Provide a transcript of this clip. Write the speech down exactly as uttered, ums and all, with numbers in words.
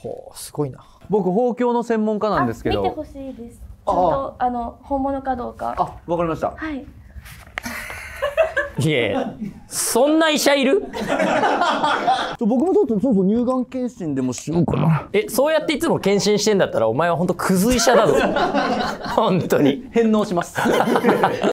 ほう、すごいな。 僕包協の専門家なんですけど。 見てほしいです。ちゃんとあの本物かどうか。 あ、わかりました。 はい。 いや、そんな医者いる？ 僕もちょっとそうそう乳がん検診でもしようかな。 え、そうやっていつも検診してんだったらお前は本当クズ医者だぞ。本当に。 返納します。